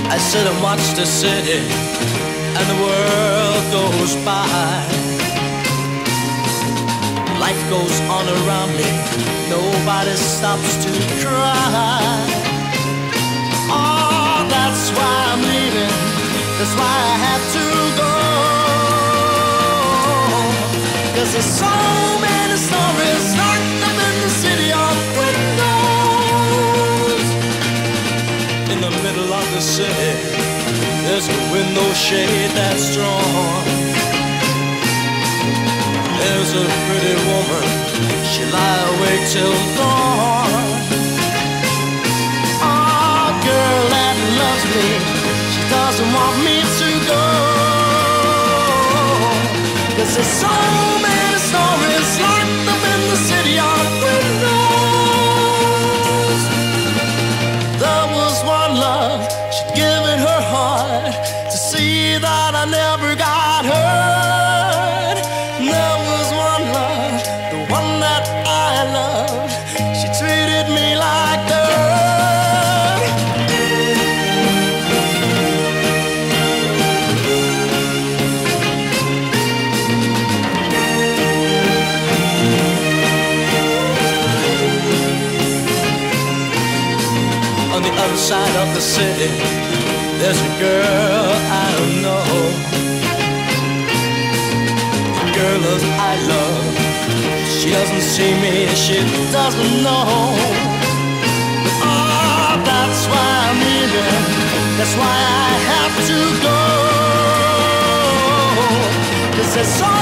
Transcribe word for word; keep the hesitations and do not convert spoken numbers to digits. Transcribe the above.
I sit and watch the city and the world goes by. Life goes on around me, nobody stops to cry. Oh, that's why I'm leaving, that's why I have to go. 'Cause there's so many stories locked up in the city of windows. In the middle of the city, there's a window shade that's drawn. There's a pretty woman, she lie awake till dawn. Oh, girl that loves me, she doesn't want me to go. 'Cause there's so many stories locked up in the city of windows. There was one love, she'd given her heart to see that I never got hurt. There was one love, the one that I loved, she treated me like dirt. On the other side of the city, there's a girl I know. The girl that I love, she doesn't see me, she doesn't know. Oh, that's why I'm leaving, that's why I have to go. 'Cause there's so